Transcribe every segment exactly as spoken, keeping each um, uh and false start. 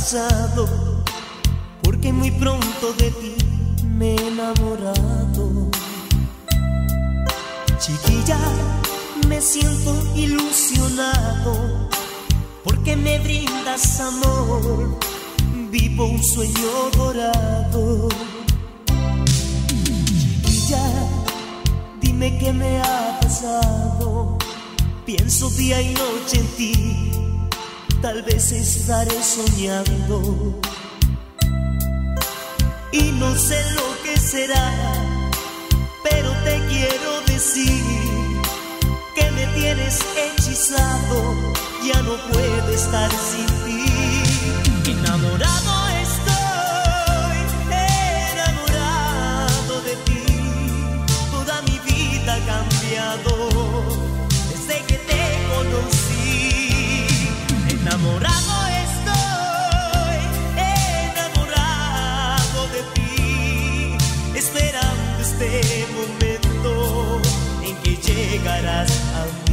pasado, porque muy pronto de ti me he enamorado. Chiquilla, me siento ilusionado, porque me brindas amor, vivo un sueño dorado. Chiquilla, dime qué me ha pasado, pienso día y noche en ti, tal vez estaré soñando. Y no sé lo que será, pero te quiero decir que me tienes hechizado, ya no puedo estar sin ti. Enamorado estoy, enamorado de ti, toda mi vida ha cambiado desde que te conocí. Enamorado estoy, enamorado de ti, esperando este momento en que llegarás a mí.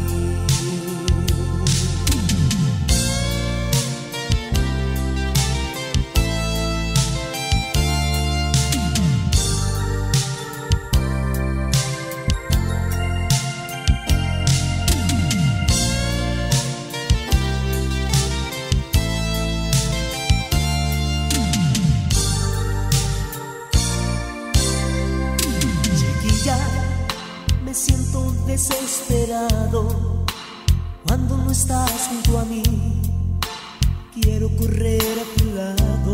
Me siento desesperado cuando no estás junto a mí, quiero correr a tu lado.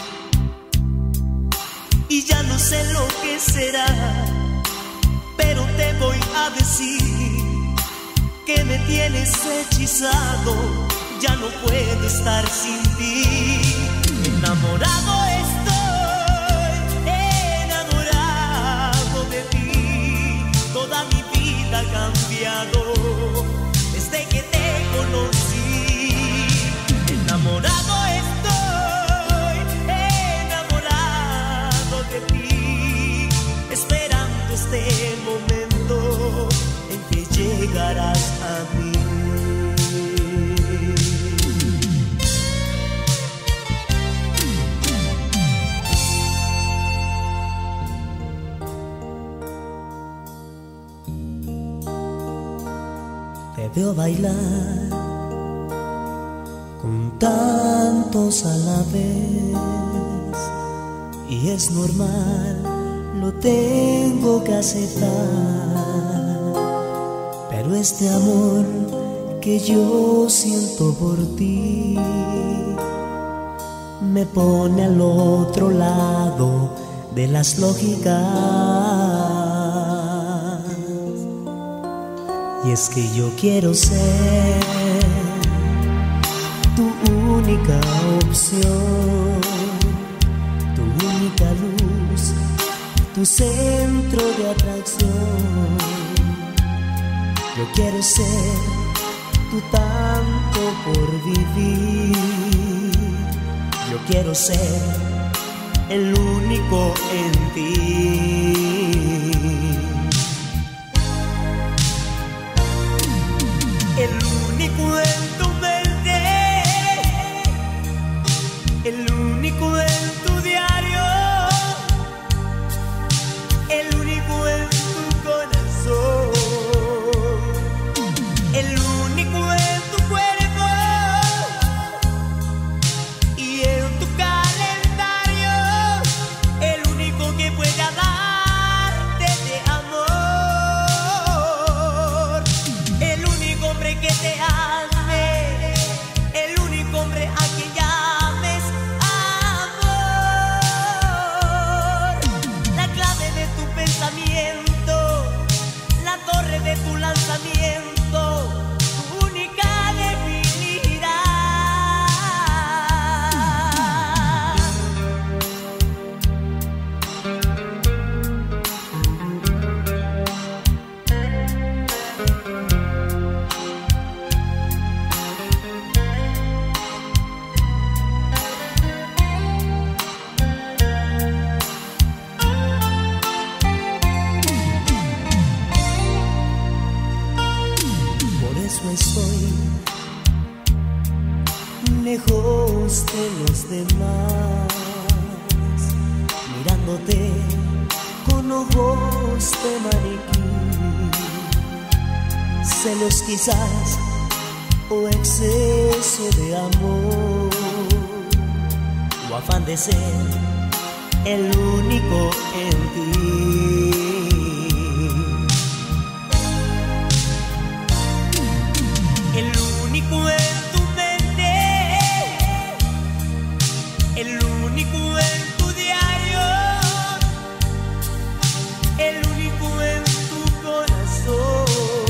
Y ya no sé lo que será, pero te voy a decir que me tienes hechizado, ya no puedo estar sin ti. Enamorado estoy, enamorado de ti, toda mi vida ha cambiado desde que te conocí. Enamorado estoy, enamorado de ti, esperando este momento en que llegarás a mí. Te veo bailar con tantos a la vez y es normal, lo tengo que aceptar, pero este amor que yo siento por ti me pone al otro lado de las lógicas. Y es que yo quiero ser tu única opción, tu única luz, tu centro de atracción. Yo quiero ser tu tanto por vivir, yo quiero ser el único en ti. El único en tu mente, el único en tu diario, el único en tu corazón, el único en tu cuerpo y en tu calendario, el único que pueda darte de amor, el único hombre que te ame ojos de los demás, mirándote con ojos de maniquí. Celos quizás o exceso de amor, o afán de ser el único en ti. El único en tu mente, el único en tu diario, el único en tu corazón,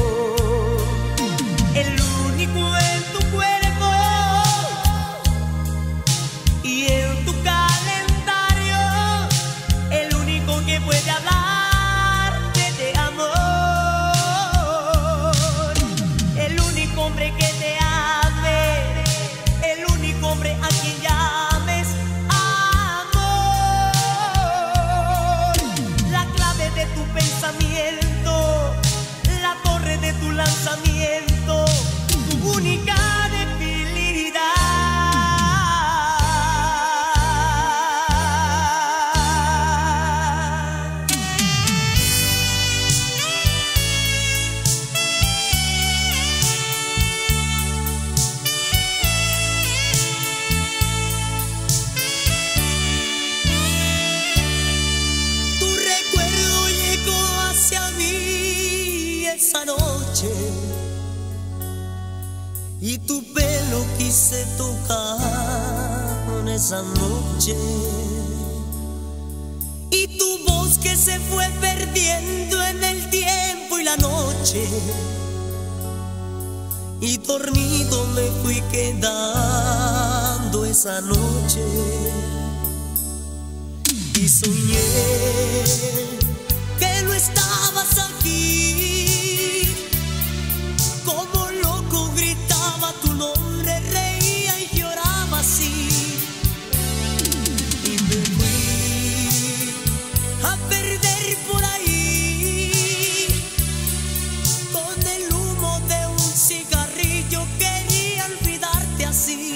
el único en tu cuerpo y en tu calendario, el único que puede hablarte de amor, el único hombre que te ame, el único hombre a quien llames amor, la clave de tu pensamiento, la torre de tu lanzamiento, tu única debilidad. Tu recuerdo llegó hacia mí esa noche y tu pelo quise tocar esa noche, y tu voz que se fue perdiendo en el tiempo y la noche, y dormido me fui quedando esa noche, y soñé que no estabas aquí. Como loco gritaba tu nombre, reía y lloraba así, y me fui a perder por ahí. Con el humo de un cigarrillo quería olvidarte así.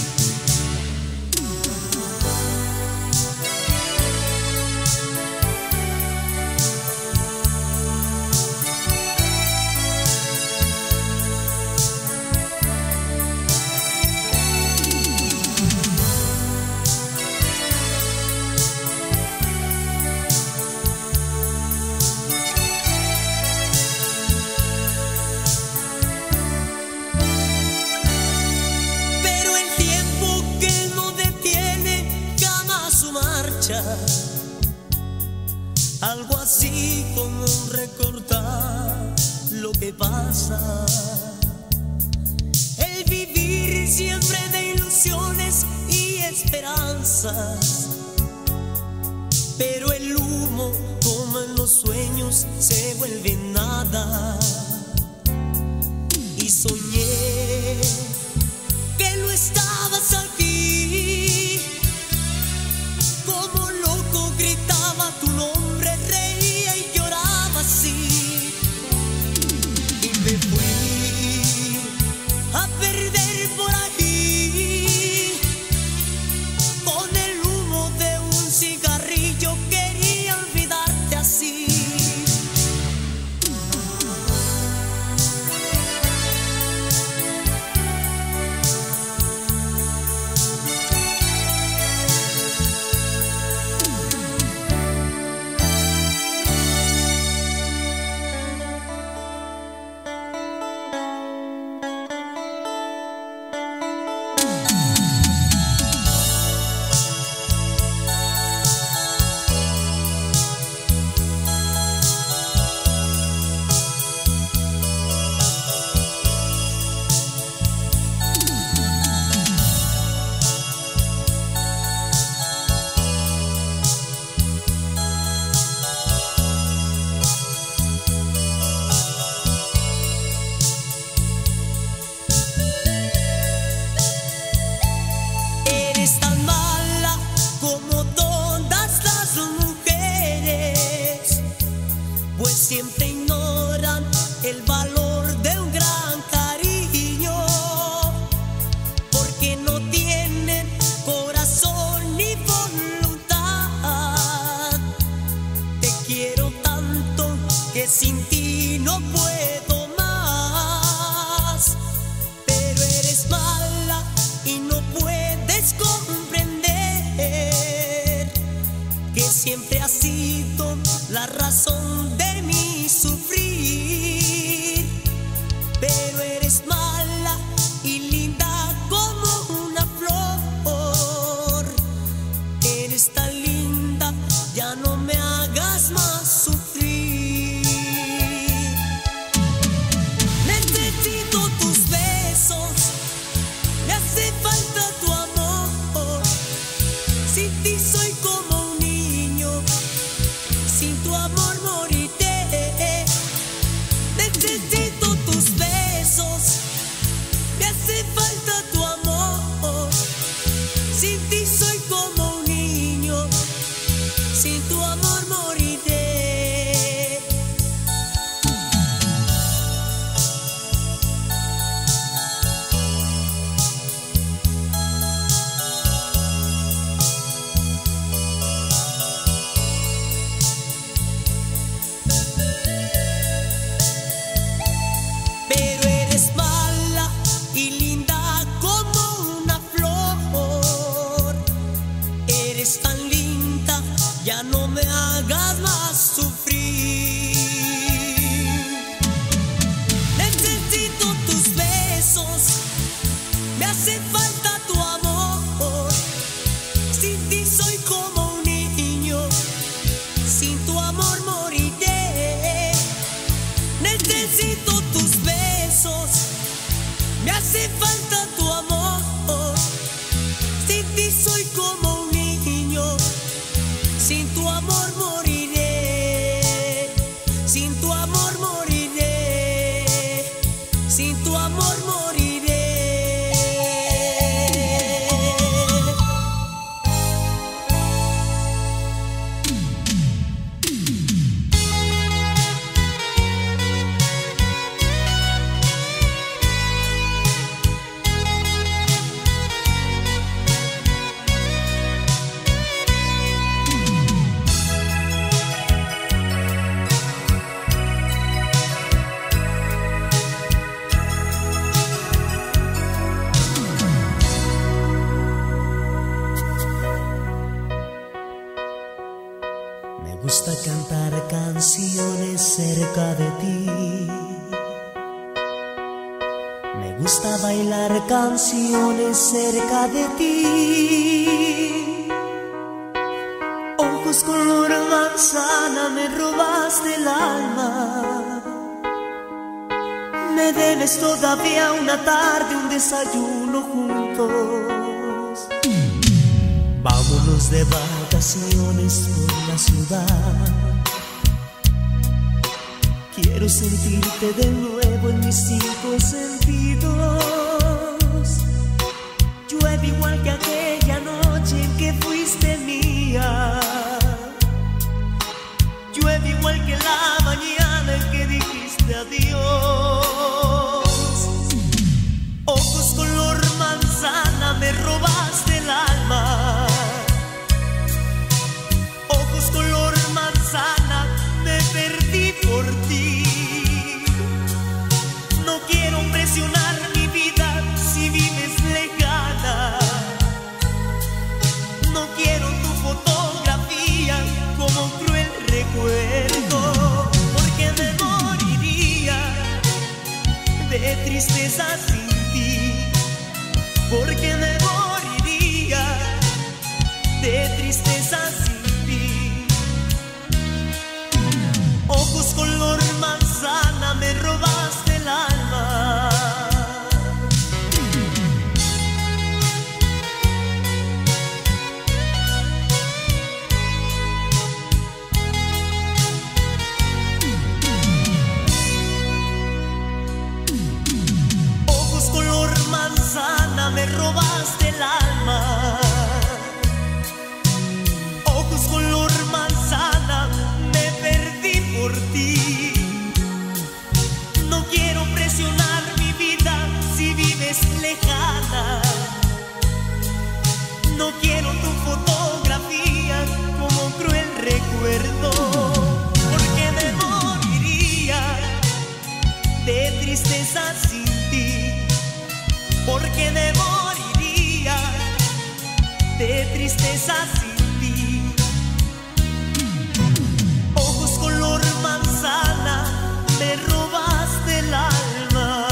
Pero el tiempo que no detiene jamás su marcha, algo así como recordar lo que pasa, el vivir siempre de ilusiones y esperanzas, pero el humo como en los sueños se vuelve nada, y soñé que no estabas aquí. Como loco gritaba tu nombre, reía y lloraba así, y me fui a perder por ahí. Con el humo de un cigarrillo quería olvidarte así. siempre ignoran el valor de un gran cariño, porque no tienen no puedo más. Pero eres mala y no puedes comprender que siempre has sido la razón de mi sufrir. Pero eres mala y linda como una flor. Eres tan linda, ya no me hagas más sufrir. Necesito tus besos, me hace falta tu amor. Sin ti soy como un niño, sin tu amor moriré. Necesito tus besos, me hace falta tu amor. Sin ti soy como un niño, sin tu amor moriré. Pero eres mala y linda como una flor. Eres tan linda, ya no me hagas más sufrir. Necesito tus besos, me hace falta tu amor. Sin ti soy como un niño, sin tu amor moriré. Necesito tus besos, me hace falta tu amor. Sin ti soy como un niño, sin tu amor moriré. Sin tu amor moriré. Sin tu amor moriré. Me gusta cantar canciones cerca de ti. Me gusta bailar canciones cerca de ti. Ojos color manzana, me robaste el alma. Me debes todavía una tarde, un desayuno juntos. Vámonos de vacaciones por la ciudad. Quiero sentirte de nuevo en mis cinco sentidos. Llueve igual que aquella noche en que fuiste mía. Llueve igual que la mañana en que dijiste adiós. Ojos color manzana, me robaste el alma. Ojos color manzana, me perdí por ti. No quiero presionar mi vida si vives lejana. No quiero tu fotografía como un cruel recuerdo, porque me moriría de tristeza sin ti. Porque me moriría de tristeza sin ti. Ojos color manzana, me robaste el alma. Ojos color manzana, me robaste tristeza sin ti, porque me moriría de tristeza sin ti. Ojos color manzana, me robaste el alma.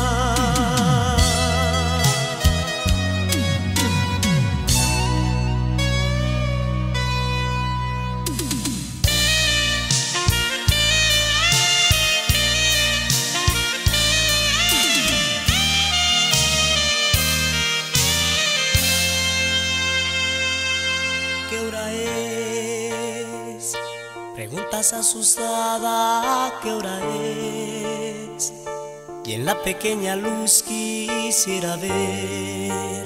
¿Qué hora es? Preguntas asustada, ¿qué hora es? Y en la pequeña luz quisiera ver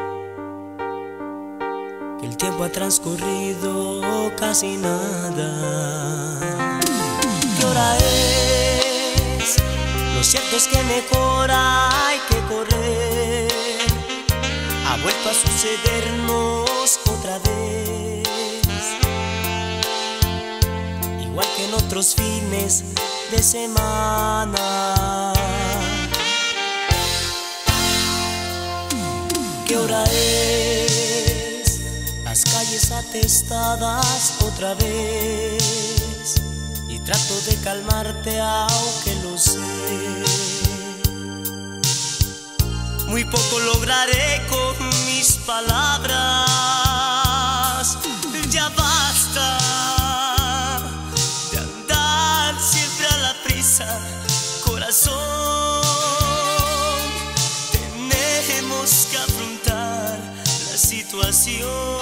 que el tiempo ha transcurrido casi nada. ¿Qué hora es? Lo cierto es que mejor hay que correr. Ha vuelto a sucedernos otra vez, igual que en otros fines de semana. ¿Qué hora es? Las calles atestadas otra vez, y trato de calmarte aunque lo sé. Muy poco lograré con mis palabras. Ya basta de andar siempre a la prisa, corazón. Tenemos que afrontar la situación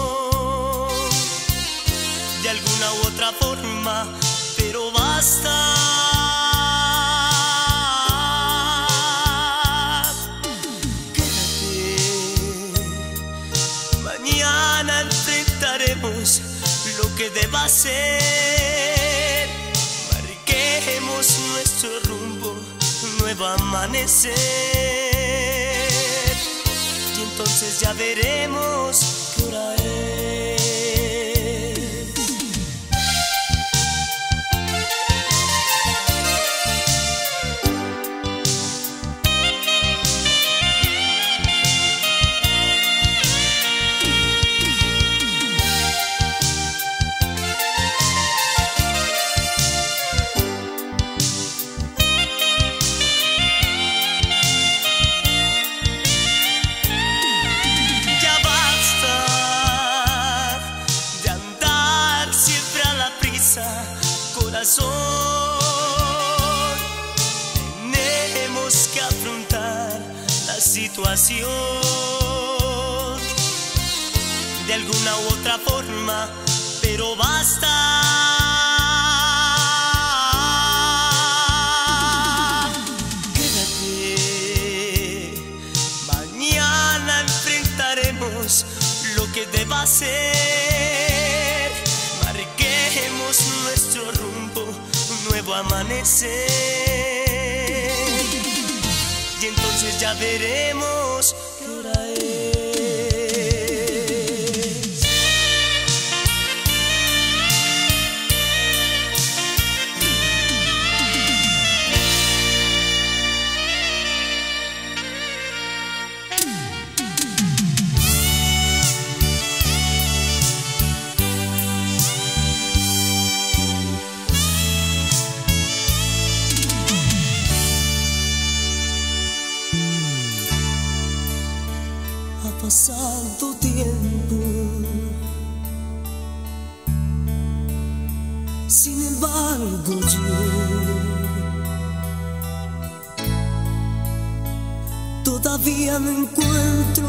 de alguna u otra forma, pero basta. Mañana enfrentaremos lo que deba ser. Marquemos nuestro rumbo, nuevo amanecer. Y entonces ya veremos qué hora es. Corazón, tenemos que afrontar la situación de alguna u otra forma, pero basta. Quédate, mañana enfrentaremos lo que deba ser. Marquemos nuestro rumbo, un nuevo amanecer. Y entonces ya veremos qué hora es. Ha pasado tiempo, sin embargo yo todavía me encuentro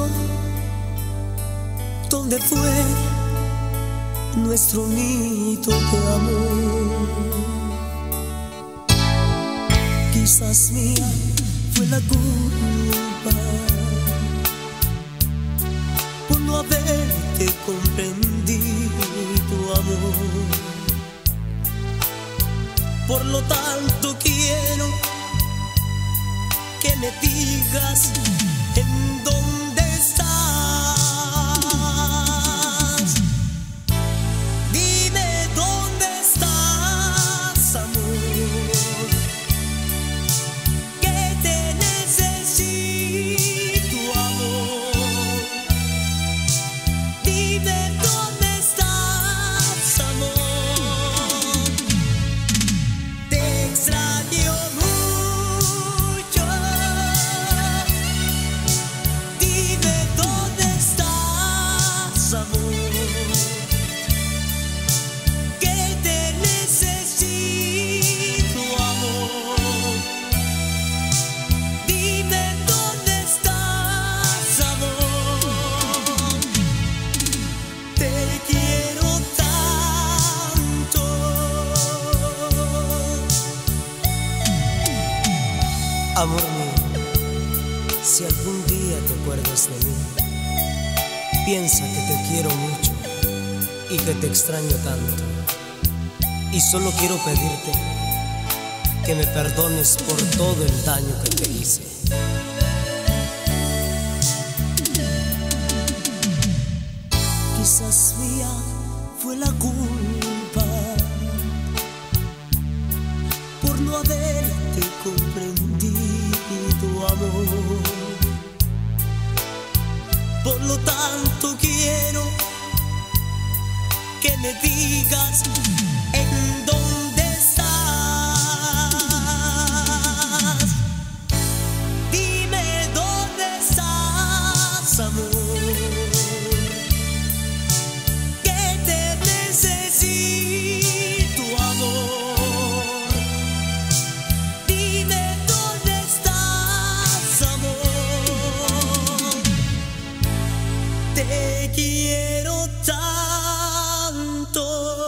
donde fue nuestro nido de amor. Quizás mía fue la culpa por no haberte comprendido, amor. Por lo tanto quiero que me digas en dónde estás. Dime dónde estás, amor. Amor mío, si algún día te acuerdas de mí, piensa que te quiero mucho y que te extraño tanto. Y solo quiero pedirte que me perdones por todo el daño que te hice. Quizás mía fue la culpa por no haberte comprendido, amor. Por lo tanto quiero que me digas en dónde estás. Dime dónde estás, amor. Te quiero tanto.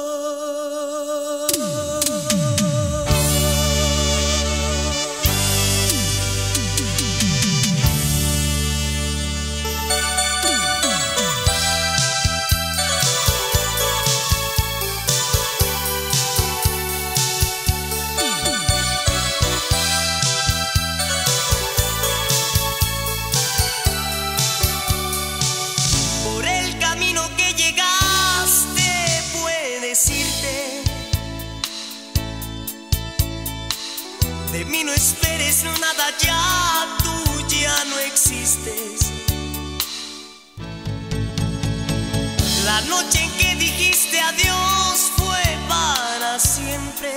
De mí no esperes nada, ya tú ya no existes. La noche en que dijiste adiós fue para siempre.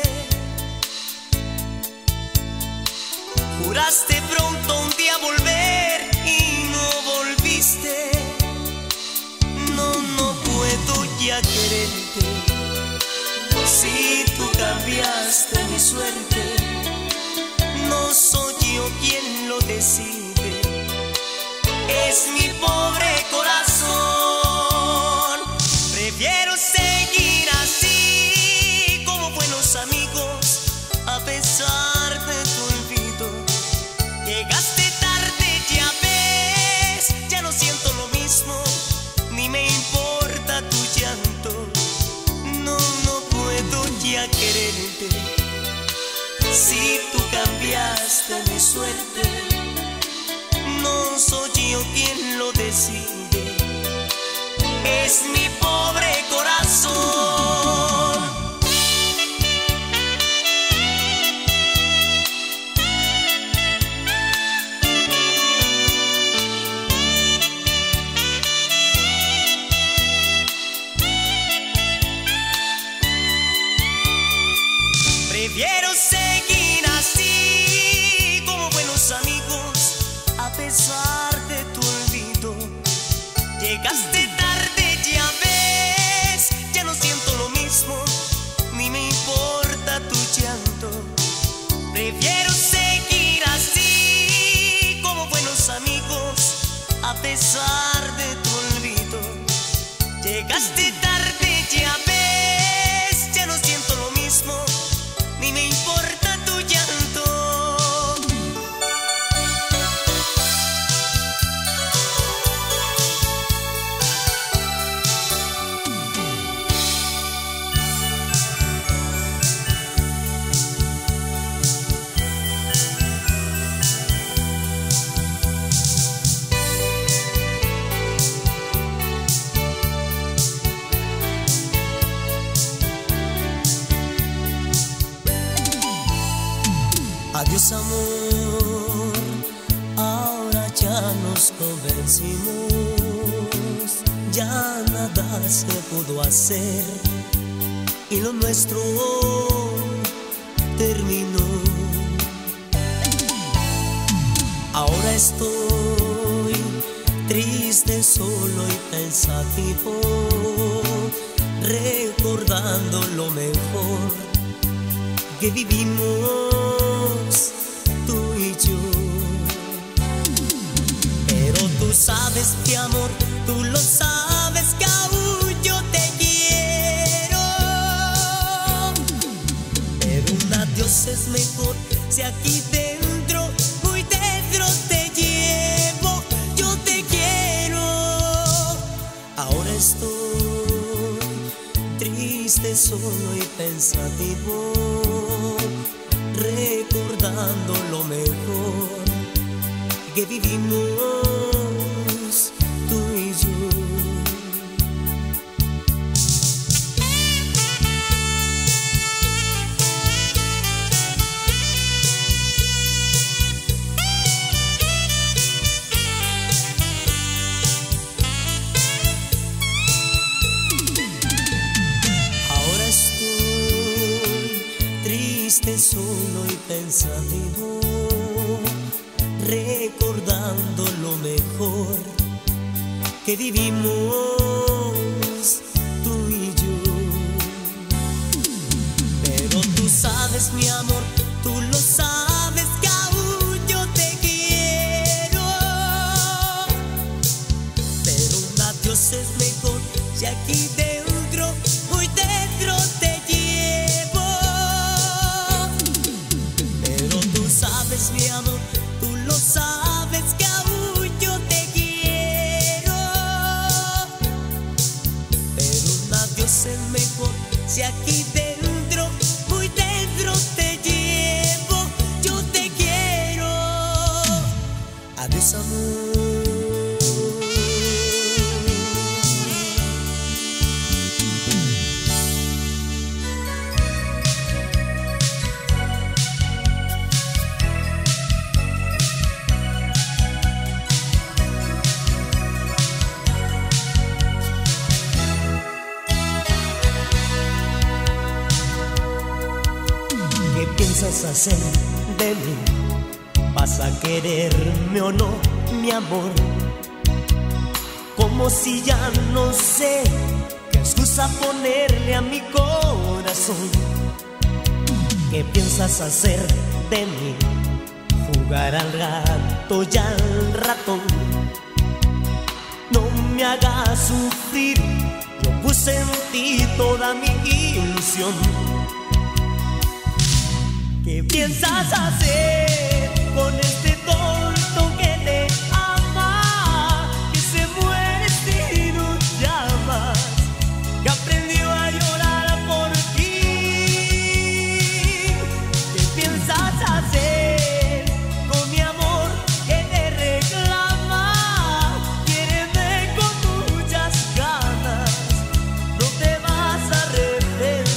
Juraste pronto un día volver y no volviste. No, no puedo ya quererte. Si tú cambiaste mi suerte, no soy yo quien lo decide, es mi pobre corazón. Prefiero seguir así como buenos amigos, a pesar de tu olvido. Llegaste tarde, ya ves, ya no siento lo mismo, ni me importa tu llanto. No, no puedo ya quererte. Si tú cambiaste mi suerte, no soy yo quien lo decide, es mi pobre corazón. Prefiero seguir así como buenos amigos, a pesar de tu olvido. Llegaste tarde, ya ves, ya no siento lo mismo, ni me importa tu llanto. Prefiero seguir así como buenos amigos, a pesar de tu olvido. Llegaste tarde, ya ves, ya no siento lo mismo, ni me importa tu llanto. Adiós, amor, ahora ya nos convencimos, ya nada se pudo hacer y lo nuestro terminó. Ahora estoy triste, solo y pensativo, recordando lo mejor que vivimos tú y yo. Pero tú sabes que amor, tú lo sabes que aún yo te quiero. Pero un adiós es mejor si aquí dentro dentro te llevo, yo te quiero. Ahora estoy triste, solo y pensativo, recordando lo mejor que vivimos tú y yo. Solo y pensativo, recordando lo mejor que vivimos tú y yo. Pero tú sabes, mi amor, tú lo sabes, que aún yo te quiero. Pero un adiós es mejor, si aquí dentro, muy dentro te llevo. Mi amor, tú lo sabes, que aún yo te quiero. Pero un adiós es mejor, si aquí dentro, muy dentro te llevo, yo te quiero. Adiós, amor. ¿Qué piensas hacer de mí? ¿Vas a quererme o no, mi amor? Como si ya no sé qué excusa ponerle a mi corazón. ¿Qué piensas hacer de mí? Jugar al gato y al ratón. No me hagas sufrir, yo puse en ti toda mi ilusión. ¿Qué piensas hacer con este tonto que te ama, que se muere si no llamas, que aprendió a llorar por ti? ¿Qué piensas hacer con mi amor que te reclama? Quiéreme con muchas ganas, no te vas a arrepentir.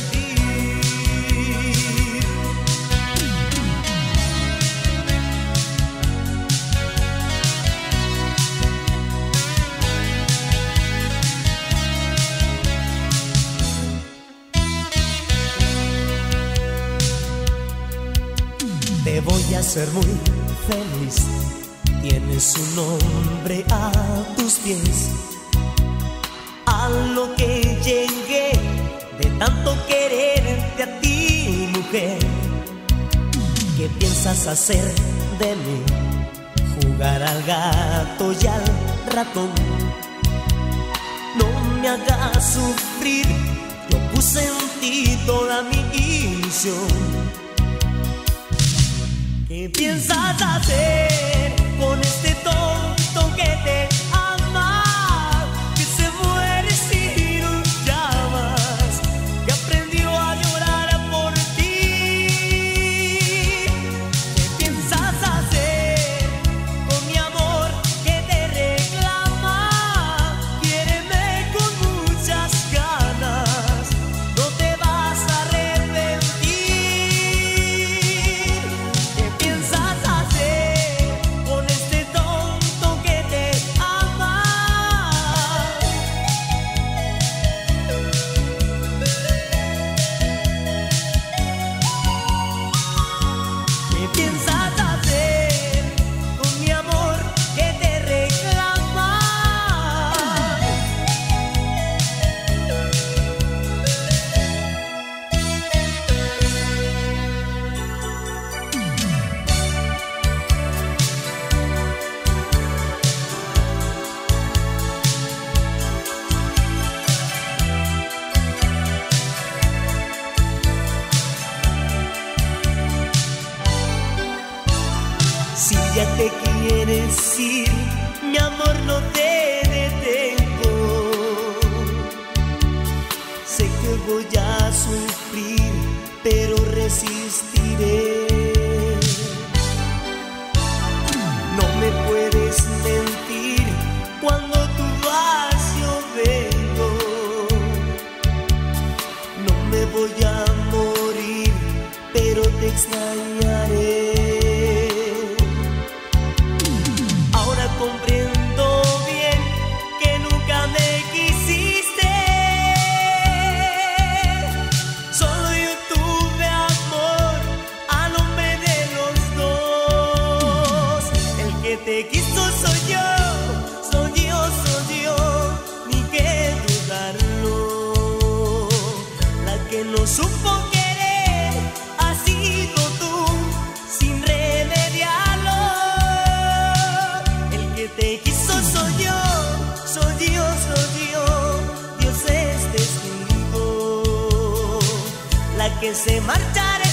Te voy a hacer muy feliz, tienes un hombre a tus pies. A lo que llegué de tanto quererte a ti, mujer. ¿Qué piensas hacer de mí? Jugar al gato y al ratón. No me hagas sufrir, yo puse en ti toda mi ilusión. ¿Qué piensas hacer con este tonto que te ama, que se muere si no llamas, que aprendió a llorar por ti? ¿Qué piensas hacer con mi amor que te reclama? Quiéreme con muchas ganas, no te vas a arrepentir. ¿Qué piensas hacer Si ya te quieres ir, mi amor, no te detengo. Sé que voy a sufrir, pero resistiré. No me puedes mentir cuando tú vas, yo vengo. No me voy a morir, pero te extrañaré. Ahora comprendo bien que nunca me quisiste. Solo yo tuve amor a nombre de los dos. El que te quiso soy yo, soy yo, soy yo, ni que dudarlo. La que no supo querer ha sido tú, sin remediarlo. El que te quiso soy yo, soy yo, soy yo, Dios es testigo. La que se marchará